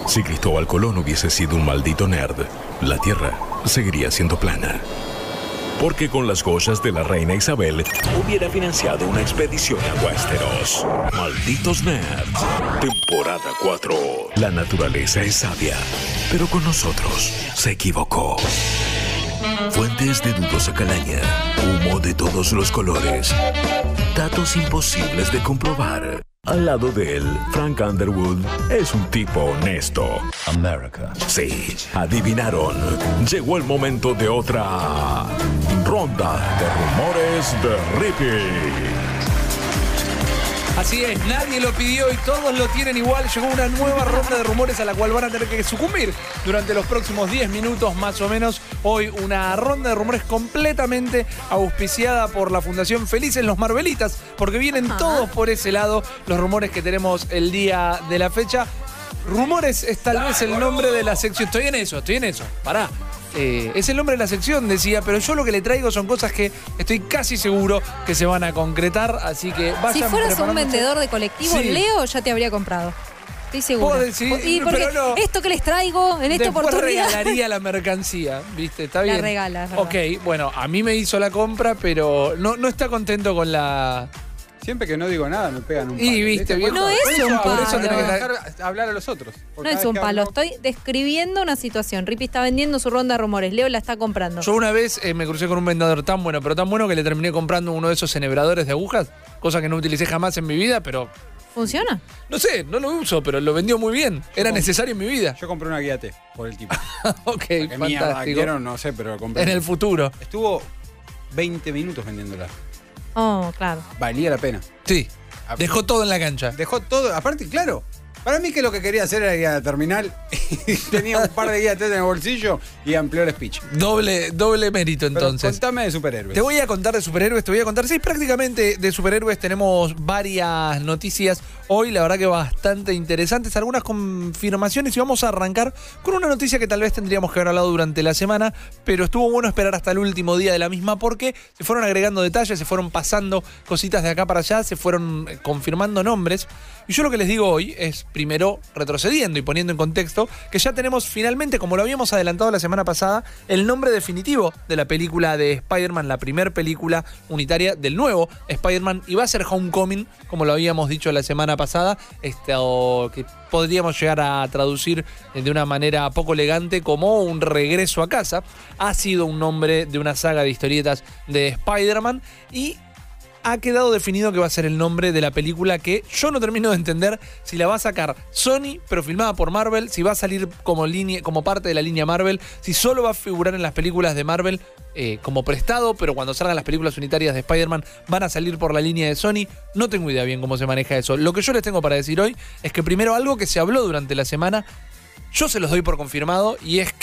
Si Cristóbal Colón hubiese sido un maldito nerd, la Tierra seguiría siendo plana. Porque con las joyas de la reina Isabel hubiera financiado una expedición a Westeros. Malditos nerds. Temporada 4. La naturaleza es sabia, pero con nosotros se equivocó. Fuentes de dudosa calaña, humo de todos los colores, datos imposibles de comprobar. Al lado de él, Frank Underwood es un tipo honesto. America. Sí, adivinaron. Llegó el momento de otra ronda de rumores de Rippy. Así es, nadie lo pidió y todos lo tienen igual. Llegó una nueva ronda de rumores a la cual van a tener que sucumbir durante los próximos 10 minutos más o menos. Hoy una ronda de rumores completamente auspiciada por la Fundación Felices los Marvelitas, porque vienen todos por ese lado los rumores que tenemos el día de la fecha. Rumores es tal vez el nombre de la sección. Estoy en eso, pará. Es el nombre de la sección, decía, pero yo lo que le traigo son cosas que estoy casi seguro que se van a concretar, así que vayan. Si fueras un vendedor de colectivos, sí, Leo, ya te habría comprado. Estoy seguro. Sí, porque pero no, esto que les traigo en esta oportunidad. Regalaría la mercancía, ¿viste? Está bien. La regalas. Ok, bueno, a mí me hizo la compra, pero no está contento con la... Siempre que no digo nada me pegan un palo. Y viste, viejo. No es un palo. Por eso tenés que dejar hablar a los otros. No es un palo, estoy describiendo una situación. Rippy está vendiendo su ronda de rumores, Leo la está comprando. Yo una vez me crucé con un vendedor tan bueno, pero tan bueno que le terminé comprando uno de esos enhebradores de agujas, cosa que no utilicé jamás en mi vida, pero... ¿Funciona? No sé, no lo uso, pero lo vendió muy bien. Era necesario en mi vida. Yo compré una guía T por el tipo. Ok, fantástico. Quiero, no sé, pero lo compré. En el futuro. Estuvo 20 minutos vendiéndola. Oh, claro. Valía la pena. Sí. Dejó todo en la cancha. Dejó todo. Aparte, claro, para mí que lo que quería hacer era ir a la terminal y tenía un par de guías en el bolsillo y amplió el speech. Doble mérito, entonces. Pero contame de superhéroes. Te voy a contar de superhéroes, sí, prácticamente de superhéroes tenemos varias noticias hoy, la verdad que bastante interesantes, algunas confirmaciones, y vamos a arrancar con una noticia que tal vez tendríamos que haber hablado durante la semana, pero estuvo bueno esperar hasta el último día de la misma porque se fueron agregando detalles, se fueron pasando cositas de acá para allá, se fueron confirmando nombres, y yo lo que les digo hoy es, primero, retrocediendo y poniendo en contexto, que ya tenemos finalmente, como lo habíamos adelantado la semana pasada, el nombre definitivo de la película de Spider-Man, la primera película unitaria del nuevo Spider-Man, y va a ser Homecoming, como lo habíamos dicho la semana pasada, que podríamos llegar a traducir de una manera poco elegante como un regreso a casa. Ha sido un nombre de una saga de historietas de Spider-Man y ha quedado definido que va a ser el nombre de la película, que yo no termino de entender si la va a sacar Sony, pero filmada por Marvel, si va a salir como parte de la línea Marvel, si solo va a figurar en las películas de Marvel como prestado, pero cuando salgan las películas unitarias de Spider-Man van a salir por la línea de Sony. No tengo idea bien cómo se maneja eso. Lo que yo les tengo para decir hoy es que primero algo que se habló durante la semana, yo se los doy por confirmado, y es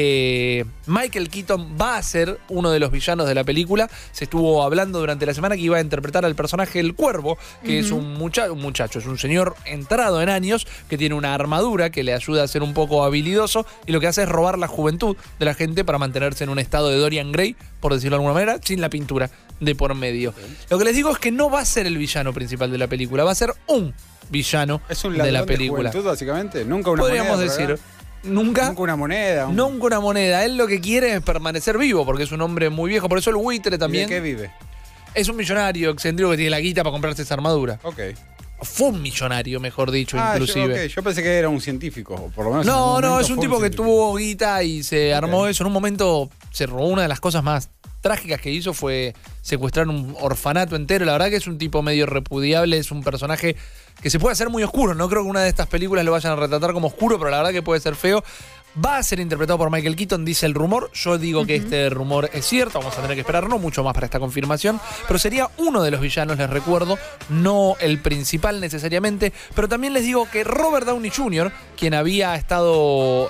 que Michael Keaton va a ser uno de los villanos de la película. Se estuvo hablando durante la semana que iba a interpretar al personaje El Cuervo, que es un muchacho, es un señor entrado en años, que tiene una armadura que le ayuda a ser un poco habilidoso, y lo que hace es robar la juventud de la gente para mantenerse en un estado de Dorian Gray, por decirlo de alguna manera, sin la pintura de por medio. Lo que les digo es que no va a ser el villano principal de la película, va a ser un villano de la película. De juventud, básicamente. Nunca una podríamos moneda. Podríamos decir. Nunca una moneda. Nunca una moneda. Él lo que quiere es permanecer vivo, porque es un hombre muy viejo. Por eso el buitre también. ¿Y de qué vive? Es un millonario excéntrico que tiene la guita para comprarse esa armadura. Ok. Fue un millonario, mejor dicho, inclusive. Yo pensé que era un científico, o por lo menos. No, es un tipo que tuvo guita y se armó eso. En un momento se robó. Una de las cosas más trágicas que hizo fue secuestrar un orfanato entero. La verdad que es un tipo medio repudiable, es un personaje que se puede hacer muy oscuro. No creo que una de estas películas lo vayan a retratar como oscuro, pero la verdad que puede ser feo. Va a ser interpretado por Michael Keaton, dice el rumor. Yo digo que este rumor es cierto. Vamos a tener que esperar no mucho más para esta confirmación. Pero sería uno de los villanos, les recuerdo. No el principal necesariamente. Pero también les digo que Robert Downey Jr., quien había estado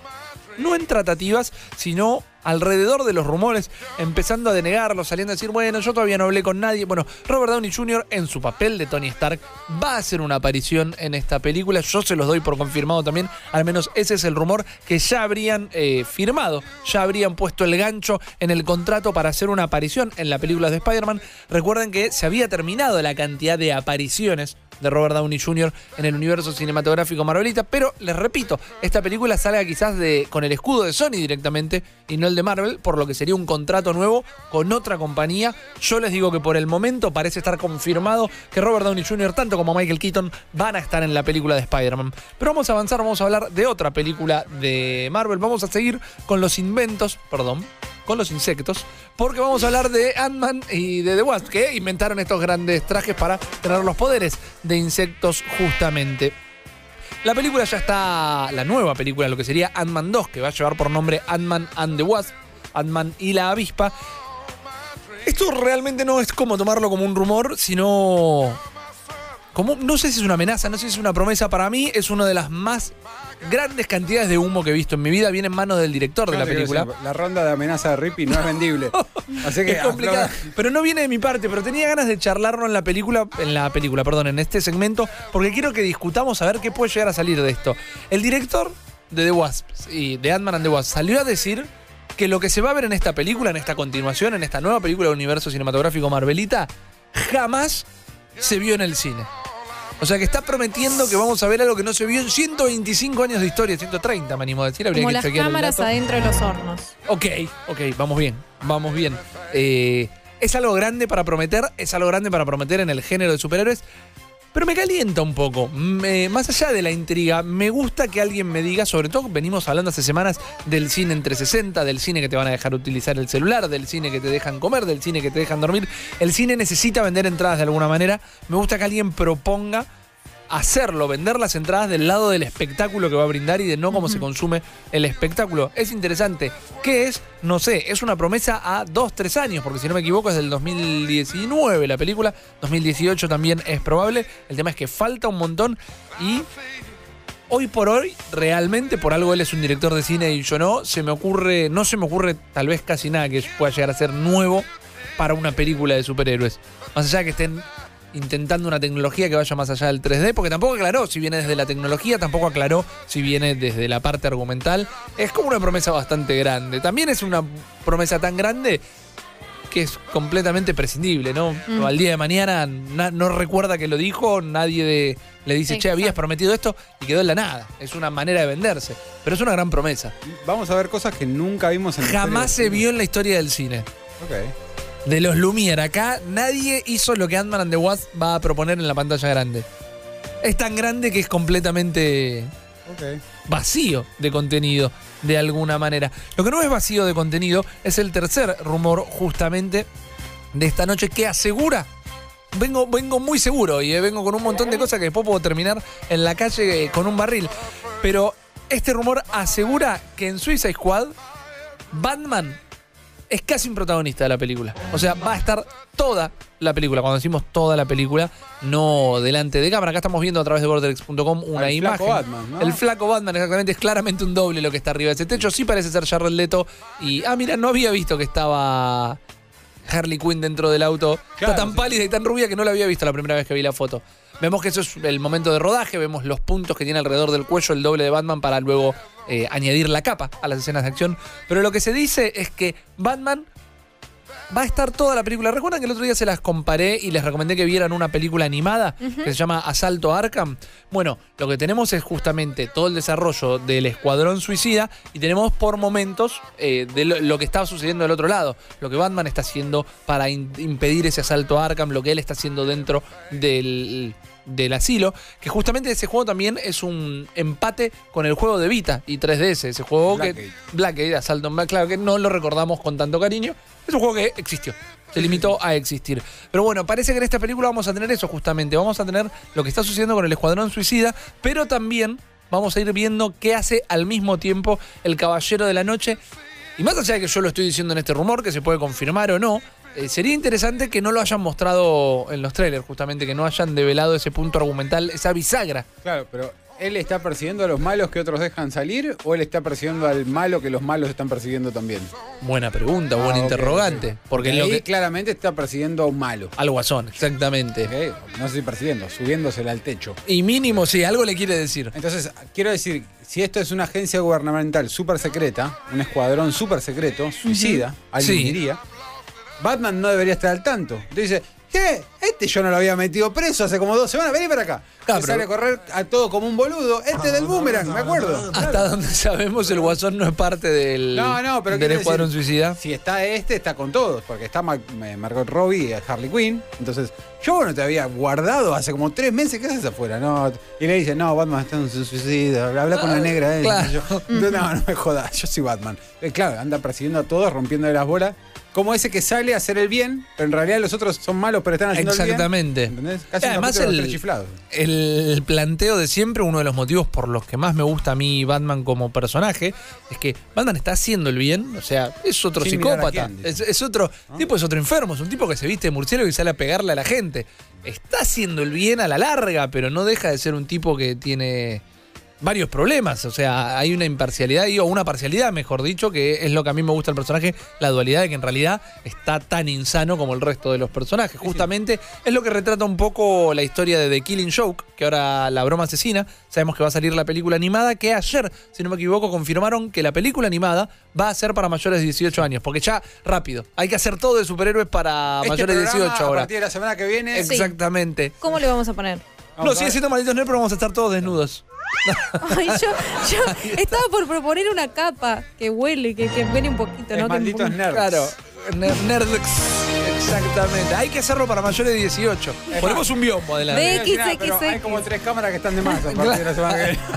no en tratativas, sino alrededor de los rumores, empezando a denegarlo, saliendo a decir, bueno, yo todavía no hablé con nadie. Bueno, Robert Downey Jr. en su papel de Tony Stark va a hacer una aparición en esta película. Yo se los doy por confirmado también, al menos ese es el rumor, que ya habrían firmado, ya habrían puesto el gancho en el contrato para hacer una aparición en la película de Spider-Man. Recuerden que se había terminado la cantidad de apariciones de Robert Downey Jr. en el universo cinematográfico Marvelita. Pero les repito, esta película salga quizás con el escudo de Sony directamente y no el de Marvel, por lo que sería un contrato nuevo con otra compañía. Yo les digo que por el momento parece estar confirmado que Robert Downey Jr., tanto como Michael Keaton, van a estar en la película de Spider-Man. Pero vamos a avanzar, vamos a hablar de otra película de Marvel. Vamos a seguir con los insectos, porque vamos a hablar de Ant-Man y de The Wasp, que inventaron estos grandes trajes para tener los poderes de insectos justamente. La película ya está, la nueva película, lo que sería Ant-Man 2, que va a llevar por nombre Ant-Man and the Wasp, Ant-Man y la avispa. Esto realmente no es como tomarlo como un rumor, sino como, no sé si es una amenaza, no sé si es una promesa. Para mí es una de las más grandes cantidades de humo que he visto en mi vida. Viene en manos del director de la película. La ronda de amenaza de Rippy no es vendible. Así que es complicada. Pero no viene de mi parte, pero tenía ganas de charlarlo en en este segmento, porque quiero que discutamos a ver qué puede llegar a salir de esto. El director de The Wasp y de Ant-Man and the Wasp salió a decir que lo que se va a ver en esta película, en esta continuación, en esta nueva película del universo cinematográfico Marvelita, jamás se vio en el cine. O sea que está prometiendo que vamos a ver algo que no se vio en 125 años de historia, 130 me animo a decir. Como las cámaras adentro de los hornos. Ok, vamos bien. Es algo grande para prometer, en el género de superhéroes, pero me calienta un poco. Más allá de la intriga, me gusta que alguien me diga, sobre todo venimos hablando hace semanas del cine en 360, del cine que te van a dejar utilizar el celular, del cine que te dejan comer, del cine que te dejan dormir. El cine necesita vender entradas de alguna manera. Me gusta que alguien proponga hacerlo, vender las entradas del lado del espectáculo que va a brindar y de no cómo se consume el espectáculo. Es interesante. ¿Qué es? No sé, es una promesa a 2-3 años, porque si no me equivoco es del 2019 la película, 2018 también es probable. El tema es que falta un montón y hoy por hoy, realmente, por algo él es un director de cine y yo no se me ocurre tal vez casi nada que pueda llegar a ser nuevo para una película de superhéroes. Más allá de que estén intentando una tecnología que vaya más allá del 3D, porque tampoco aclaró si viene desde la tecnología, tampoco aclaró si viene desde la parte argumental. Es como una promesa bastante grande. También es una promesa tan grande que es completamente prescindible, ¿no? Al día de mañana no recuerda que lo dijo, nadie le dice, che, habías prometido esto, y quedó en la nada. Es una manera de venderse, pero es una gran promesa. Vamos a ver cosas que nunca vimos en la Jamás se vio en la historia del cine. De los Lumière, acá nadie hizo lo que Ant-Man and the Wasp va a proponer en la pantalla grande. Es tan grande que es completamente vacío de contenido, de alguna manera. Lo que no es vacío de contenido es el tercer rumor justamente de esta noche que asegura, vengo muy seguro y vengo con un montón de cosas que después puedo terminar en la calle con un barril, pero este rumor asegura que en Suicide Squad Batman es casi un protagonista de la película. O sea, va a estar toda la película. Cuando decimos toda la película, no delante de cámara. Acá estamos viendo a través de Borderix.com una imagen. Flaco Batman, ¿no? El flaco Batman, exactamente. Es claramente un doble lo que está arriba de ese techo. Sí parece ser Jared Leto. Y, mira, no había visto que estaba Harley Quinn dentro del auto. Claro, está tan pálida y tan rubia que no la había visto la primera vez que vi la foto. Vemos que eso es el momento de rodaje. Vemos los puntos que tiene alrededor del cuello el doble de Batman para luego añadir la capa a las escenas de acción. Pero lo que se dice es que Batman va a estar toda la película. ¿Recuerdan que el otro día se las comparé y les recomendé que vieran una película animada que se llama Asalto a Arkham? Bueno, lo que tenemos es justamente todo el desarrollo del Escuadrón Suicida y tenemos por momentos de lo que estaba sucediendo del otro lado. Lo que Batman está haciendo para impedir ese asalto a Arkham, lo que él está haciendo dentro del asilo, que justamente ese juego también es un empate con el juego de Vita y 3DS, ese juego Blackgate, Asalto, claro que no lo recordamos con tanto cariño, es un juego que existió, se limitó a existir. Pero bueno, parece que en esta película vamos a tener eso justamente, vamos a tener lo que está sucediendo con el Escuadrón Suicida, pero también vamos a ir viendo qué hace al mismo tiempo el Caballero de la Noche. Y más allá de que yo lo estoy diciendo en este rumor, que se puede confirmar o no, sería interesante que no lo hayan mostrado en los trailers, justamente, que no hayan develado ese punto argumental, esa bisagra. Claro, pero ¿él está persiguiendo a los malos que otros dejan salir o él está persiguiendo al malo que los malos están persiguiendo también? Buena pregunta, buen interrogante. Porque ahí claramente está persiguiendo a un malo. Al Guasón, exactamente. No sé si persiguiendo, subiéndosela al techo. Y mínimo, sí, algo le quiere decir. Entonces, quiero decir, si esto es una agencia gubernamental súper secreta, un escuadrón súper secreto, suicida, alguien diría, Batman no debería estar al tanto. Entonces dice, ¿Qué? Yo no lo había metido preso hace como 2 semanas. Vení para acá. Claro, Que pero- sale a correr a todo como un boludo. Del boomerang, me acuerdo. Hasta donde sabemos, el Guasón no es parte del, No, pero del quiero Escuadrón decir, Suicida. Si está está con todos, porque está Margot Robbie y Harley Quinn. Entonces, yo no te había guardado hace como 3 meses, ¿qué haces afuera? No, y le dicen, no, Batman está en su suicida, habla con la negra. claro. Y yo, no me jodas, yo soy Batman. Claro, anda persiguiendo a todos, rompiéndole las bolas. Como ese que sale a hacer el bien, pero en realidad los otros son malos, pero están haciendo Exactamente. el bien. ¿Entendés? Casi Y además un capítulo de los Tres Chiflados. el planteo de siempre, uno de los motivos por los que más me gusta a mí Batman como personaje, es que Batman está haciendo el bien, o sea, es otro Sin mirar a psicópata, quién, dice. es otro tipo, es otro enfermo, es un tipo que se viste de murciélago y sale a pegarle a la gente. Está haciendo el bien a la larga, pero no deja de ser un tipo que tiene varios problemas, o sea, hay una imparcialidad o una parcialidad, mejor dicho, que es lo que a mí me gusta del personaje, la dualidad de que en realidad está tan insano como el resto de los personajes. Justamente es lo que retrata un poco la historia de The Killing Joke, que ahora La Broma Asesina, sabemos que va a salir la película animada, que ayer, si no me equivoco, confirmaron que la película animada va a ser para mayores de 18 años, porque ya, rápido, hay que hacer todo de superhéroes para mayores de programa, 18 a ahora. partir de la semana que viene. Sí. Exactamente. ¿Cómo le vamos a poner? No, sigue siendo Malditos Nerds, pero vamos a estar todos desnudos. Ay, yo estaba por proponer una capa que huele, que huele un poquito, Es ¿no? Malditos Nerds. Claro, Nerdx, exactamente. Hay que hacerlo para mayores de 18. Ponemos un biombo adelante. Ve- Quiero decir nada, pero hay XX. como 3 cámaras que están de más a partir de la semana que viene.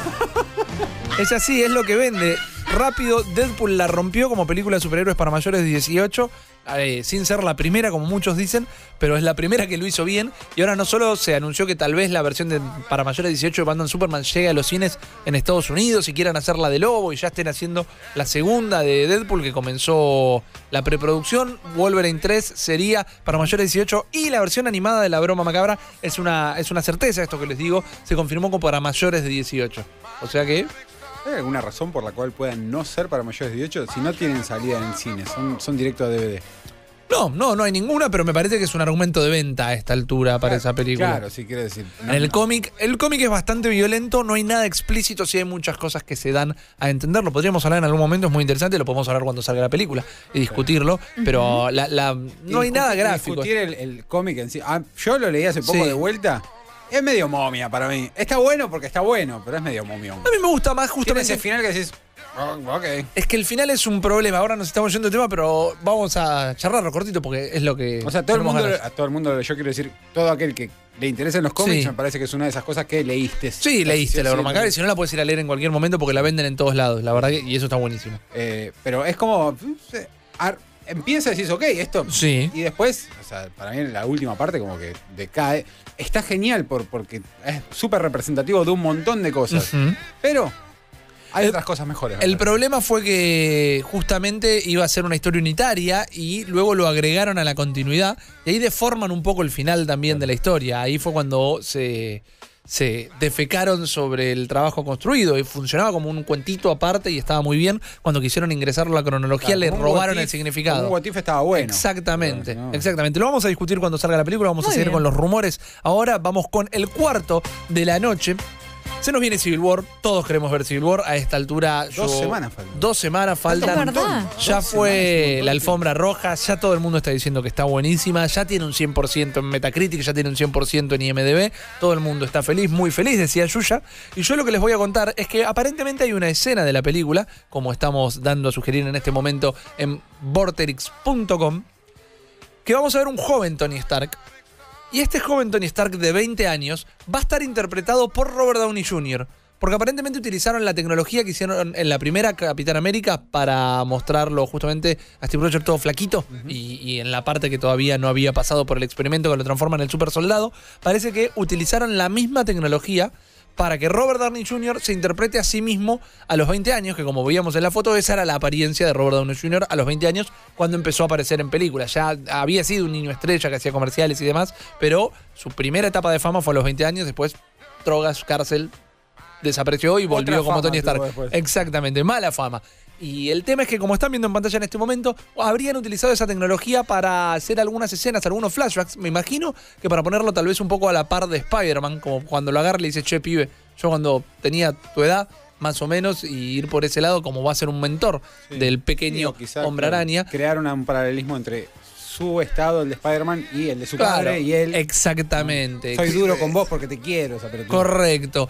Es así, es lo que vende. Rápido, Deadpool la rompió como película de superhéroes para mayores de 18, sin ser la primera, como muchos dicen, pero es la primera que lo hizo bien. Y ahora no solo se anunció que tal vez la versión para mayores de 18 de Batman Superman llegue a los cines en Estados Unidos y quieran hacer la de Lobo y ya estén haciendo la segunda de Deadpool, que comenzó la preproducción. Wolverine 3 sería para mayores de 18 y la versión animada de La Broma Macabra es una certeza, esto que les digo, se confirmó como para mayores de 18. O sea que... ¿Hay alguna razón por la cual puedan no ser para mayores de 18? Si no tienen salida en cine, son directo a DVD. No hay ninguna, pero me parece que es un argumento de venta a esta altura para esa película. Claro, sí, quiere decir. En el cómic es bastante violento, no hay nada explícito, sí hay muchas cosas que se dan a entender. Lo podríamos hablar en algún momento, es muy interesante, lo podemos hablar cuando salga la película y discutirlo, pero no hay nada gráfico. Discutir el cómic en sí. Yo lo leí hace poco Sí. de vuelta. Es medio momia para mí. Está bueno porque está bueno, pero es medio momión. A mí me gusta más Tiene justamente... ese final que decís, ok. Es que el final es un problema, ahora nos estamos yendo de tema, pero vamos a charlarlo cortito porque es lo que... O sea, todo el tenemos mundo, ganas. a todo el mundo, yo quiero decir, todo aquel que le interesa en los cómics, Sí. me parece que es una de esas cosas que leíste. Sí, leíste La Broma Macabra y sí. si no la puedes ir a leer en cualquier momento porque la venden en todos lados, la verdad, y eso está buenísimo. Pero es como. Empieza y decís, ok, esto. Sí. Y después, o sea, para mí la última parte como que decae. Está genial porque es súper representativo de un montón de cosas. Ujú. Pero hay otras cosas mejores. El me parece. problema fue que justamente iba a ser una historia unitaria y luego lo agregaron a la continuidad y ahí deforman un poco el final también de la historia. Ahí fue cuando se defecaron sobre el trabajo construido y funcionaba como un cuentito aparte y estaba muy bien. Cuando quisieron ingresarlo a la cronología Claro, le como un robaron what el if, significado. como un what if estaba bueno. Exactamente, Pero no. exactamente. Lo vamos a discutir cuando salga la película, vamos a Muy seguir bien. con los rumores. Ahora vamos con el cuarto de la noche. Se nos viene Civil War, todos queremos ver Civil War. A esta altura 2 semanas faltan. 2 semanas faltan. un montón. Ya 2 fue semanas, un montón. la alfombra roja, ya todo el mundo está diciendo que está buenísima, ya tiene un 100% en Metacritic, ya tiene un 100% en IMDb, todo el mundo está feliz, muy feliz, decía Yuya. Y yo lo que les voy a contar es que aparentemente hay una escena de la película, como estamos dando a sugerir en este momento en vorterix.com, que vamos a ver un joven Tony Stark. Y este joven Tony Stark de 20 años va a estar interpretado por Robert Downey Jr., porque aparentemente utilizaron la tecnología que hicieron en la primera Capitán América para mostrarlo justamente a Steve Rogers todo flaquito y en la parte que todavía no había pasado por el experimento que lo transforma en el super soldado. Parece que utilizaron la misma tecnología para que Robert Downey Jr. se interprete a sí mismo a los 20 años, que como veíamos en la foto, esa era la apariencia de Robert Downey Jr. a los 20 años cuando empezó a aparecer en películas. Ya había sido un niño estrella que hacía comerciales y demás, pero su primera etapa de fama fue a los 20 años, después drogas, cárcel, desapareció y volvió Otra como fama Tony Stark. tuvo después. Exactamente, mala fama. Y el tema es que, como están viendo en pantalla en este momento, habrían utilizado esa tecnología para hacer algunas escenas, algunos flashbacks. Me imagino que para ponerlo tal vez un poco a la par de Spider-Man, como cuando lo agarra y le dice, che, pibe, yo cuando tenía tu edad, más o menos, y ir por ese lado como va a ser un mentor Sí. del Sí, pequeño o quizás hombre araña. crear un paralelismo entre su estado, el de Spider-Man y el de su Claro, padre y él. exactamente. Soy duro con vos porque te quiero. Esa pelotuda. Correcto.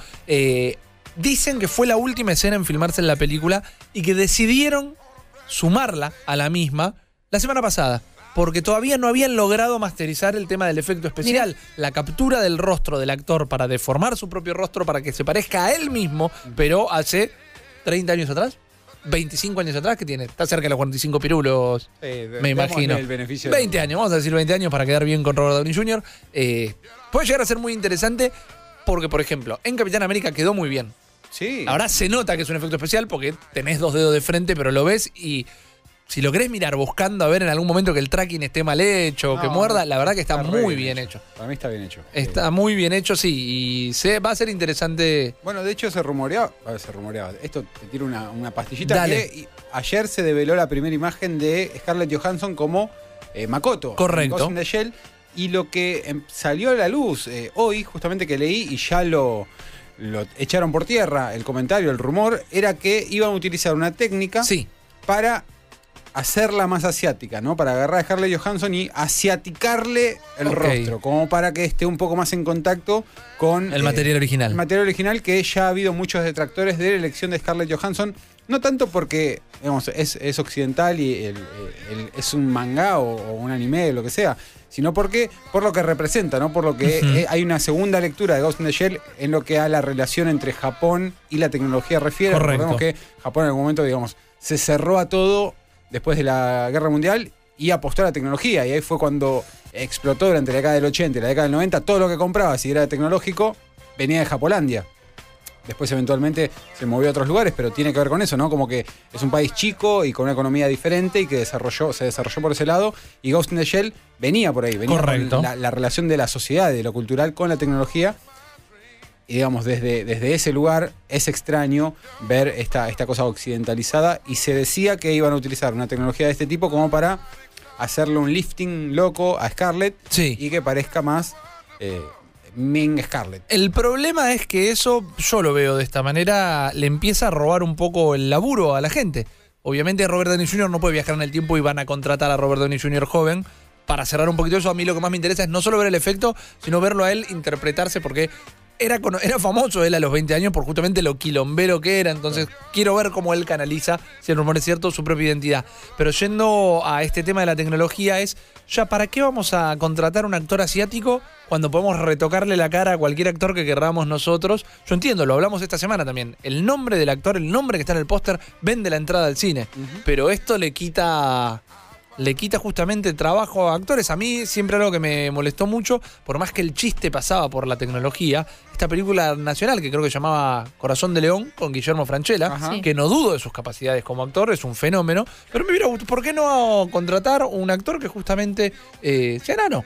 Dicen que fue la última escena en filmarse en la película y que decidieron sumarla a la misma la semana pasada. Porque todavía no habían logrado masterizar el tema del efecto especial. La captura del rostro del actor para deformar su propio rostro para que se parezca a él mismo, pero hace 30 años atrás, 25 años atrás, que tiene, está cerca de los 45 pirulos, me imagino. El beneficio 20 años, vamos a decir 20 años para quedar bien con Robert Downey Jr. Puede llegar a ser muy interesante porque, por ejemplo, en Capitán América quedó muy bien. Sí. Ahora se nota que es un efecto especial porque tenés 2 dedos de frente, pero lo ves y si lo querés mirar buscando a ver en algún momento que el tracking esté mal hecho, que muerda, la verdad que está muy bien hecho. Para mí está bien hecho. Está muy bien hecho, sí, y va a ser interesante. Bueno, de hecho se rumoreaba. Esto te tiro una pastillita. Dale. Que ayer se develó la primera imagen de Scarlett Johansson como Makoto. Correcto. En Ghost in the Shell. Y lo que salió a la luz hoy, justamente que leí y ya lo echaron por tierra, el comentario, el rumor, era que iban a utilizar una técnica para hacerla más asiática, ¿no? Para agarrar a Scarlett Johansson y asiaticarle el rostro, como para que esté un poco más en contacto con el material original. El material original, que ya ha habido muchos detractores de la elección de Scarlett Johansson, no tanto porque, digamos, es occidental y es un manga o un anime, lo que sea, sino porque por lo que representa, ¿no? Por lo que hay una segunda lectura de Ghost in the Shell en lo que a la relación entre Japón y la tecnología refiere. Recordemos que Japón en algún momento, digamos, se cerró a todo después de la Guerra Mundial y apostó a la tecnología. Y ahí fue cuando explotó durante la década del 80 y la década del 90. Todo lo que compraba, si era tecnológico, venía de Japolandia. Después eventualmente se movió a otros lugares, pero tiene que ver con eso, ¿no? Como que es un país chico y con una economía diferente y que se desarrolló por ese lado. Y Ghost in the Shell venía por ahí, venía con la relación de la sociedad, de lo cultural con la tecnología. Y digamos, desde ese lugar es extraño ver esta cosa occidentalizada. Y se decía que iban a utilizar una tecnología de este tipo como para hacerle un lifting loco a Scarlett y que parezca más Ming Scarlett. El problema es que eso, yo lo veo de esta manera, le empieza a robar un poco el laburo a la gente. Obviamente Robert Downey Jr. no puede viajar en el tiempo y van a contratar a Robert Downey Jr. joven. Para cerrar un poquito eso, a mí lo que más me interesa es no solo ver el efecto, sino verlo a él interpretarse, porque era famoso él a los 20 años por justamente lo quilombero que era. Entonces quiero ver cómo él canaliza, si el rumor es cierto, su propia identidad. Pero yendo a este tema de la tecnología ya ¿para qué vamos a contratar a un actor asiático cuando podemos retocarle la cara a cualquier actor que querramos nosotros? Yo entiendo, lo hablamos esta semana también. El nombre del actor, el nombre que está en el póster, vende la entrada al cine. Pero esto le quita justamente trabajo a actores. A mí siempre algo que me molestó mucho, por más que el chiste pasaba por la tecnología, esta película nacional que creo que llamaba Corazón de León, con Guillermo Francella, que no dudo de sus capacidades como actor, es un fenómeno, pero me hubiera gustado, ¿por qué no contratar un actor que justamente sea enano?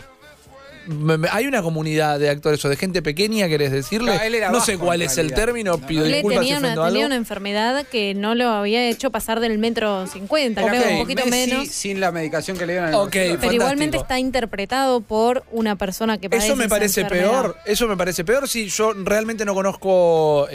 Hay una comunidad de actores o de gente pequeña, ¿querés decirle? No sé cuál es el término, pido disculpas si ofendo algo. Tenía una enfermedad que no lo había hecho pasar del 1,50 m, creo, un poquito menos. Sin la medicación que le dieron. Pero igualmente está interpretado por una persona que padece Eso me parece peor. Eso me parece peor. Si yo realmente no conozco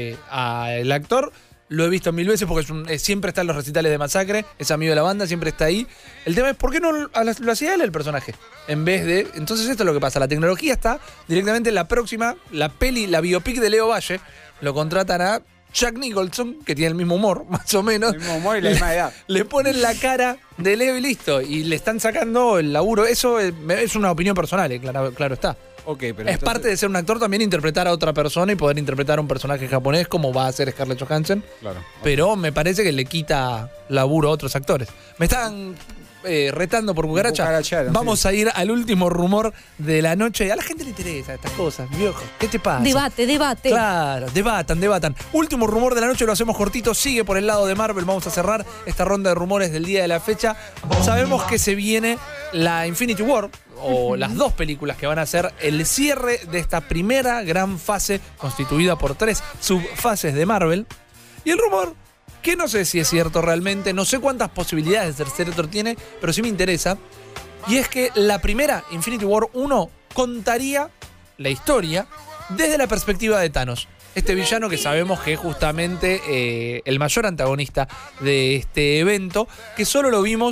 al actor. Lo he visto 1000 veces porque siempre está en los recitales de Masacre, es amigo de la banda, siempre está ahí. El tema es, ¿por qué no lo hacía él el personaje? En vez de... Entonces esto es lo que pasa, la tecnología está directamente en la próxima, la biopic de Leo Valle, lo contratan a Jack Nicholson, que tiene el mismo humor, más o menos. El mismo humor y la misma edad. Le ponen la cara de Leo y listo, y le están sacando el laburo. Eso es una opinión personal, claro está. Pero es parte de ser un actor también interpretar a otra persona y poder interpretar a un personaje japonés como va a hacer Scarlett Johansson. Pero me parece que le quita laburo a otros actores. Me están retando por cucaracha. Vamos a ir al último rumor de la noche. A la gente le interesa estas cosas, viejo. ¿Qué te pasa? Debate. Claro, debatan. Último rumor de la noche, lo hacemos cortito. Sigue por el lado de Marvel. Vamos a cerrar esta ronda de rumores del día de la fecha. Sabemos que se viene la Infinity War, o las 2 películas que van a ser el cierre de esta primera gran fase constituida por 3 subfases de Marvel. Y el rumor, que no sé si es cierto realmente, no sé cuántas posibilidades de ser cierto tiene, pero sí me interesa, y es que la primera, Infinity War 1, contaría la historia desde la perspectiva de Thanos. Este villano que sabemos que es justamente el mayor antagonista de este evento, que solo lo vimos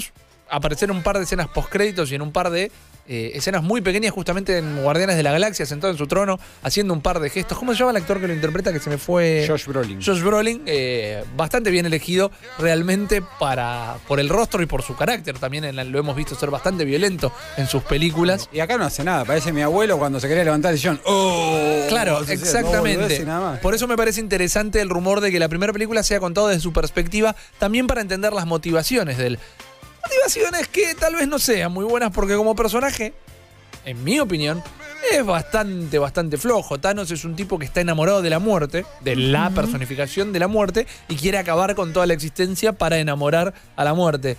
aparecer en un par de escenas postcréditos y en un par de escenas muy pequeñas justamente en Guardianes de la Galaxia, sentado en su trono, haciendo un par de gestos. ¿Cómo se llama el actor que lo interpreta? Que se me fue... Josh Brolin. Josh Brolin, bastante bien elegido realmente por el rostro y por su carácter. También lo hemos visto ser bastante violento en sus películas. Y acá no hace nada, parece mi abuelo cuando se quería levantar el sillón. ¡Oh! Claro, O sea, exactamente. no, nada más. Por eso me parece interesante el rumor de que la primera película sea contado desde su perspectiva, también para entender las motivaciones de él. Motivaciones que tal vez no sean muy buenas porque como personaje, en mi opinión, es bastante flojo. Thanos es un tipo que está enamorado de la muerte, de la personificación de la muerte, y quiere acabar con toda la existencia para enamorar a la muerte.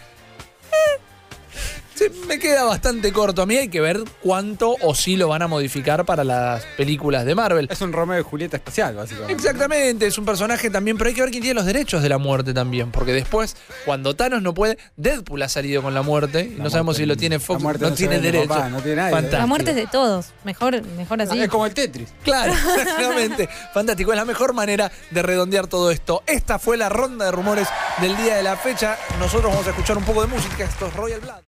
Me queda bastante corto. A mí hay que ver cuánto o si lo van a modificar para las películas de Marvel. Es un Romeo y Julieta espacial, básicamente. Exactamente, es un personaje también, pero hay que ver quién tiene los derechos de la muerte también, porque después, cuando Thanos no puede, Deadpool ha salido con la muerte, y no sabemos si lo tiene Fox, no tiene derecho. Papá, no tiene nadie. Fantástico. La muerte es de todos. Mejor así. Es como el Tetris. Claro, exactamente. Fantástico, es la mejor manera de redondear todo esto. Esta fue la ronda de rumores del día de la fecha. Nosotros vamos a escuchar un poco de música, esto es Royal Blood.